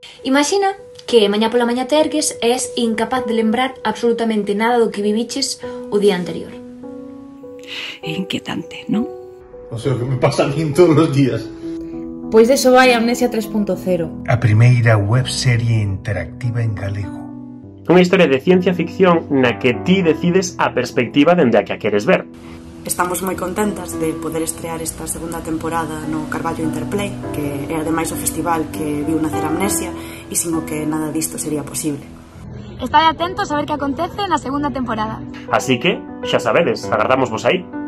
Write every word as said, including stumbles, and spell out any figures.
Imagina que mañá pola mañá te ergues e és incapaz de lembrar absolutamente nada do que viviches o día anterior. É inquietante, non? O sea, que me pasa a min todos os días. Pois deso vai Amnesia tres punto cero. A primeira webserie interactiva en galego. Unha historia de ciencia ficción na que ti decides a perspectiva dende a que a queres ver. Estamos moi contentas de poder estrear esta segunda temporada no Carballo Interplay, que é ademais o festival que viu nacer Amnesia, e sin o que nada disto sería posible. Estade atentos a ver que acontece na segunda temporada. Así que, xa sabedes, agardamos vos aí.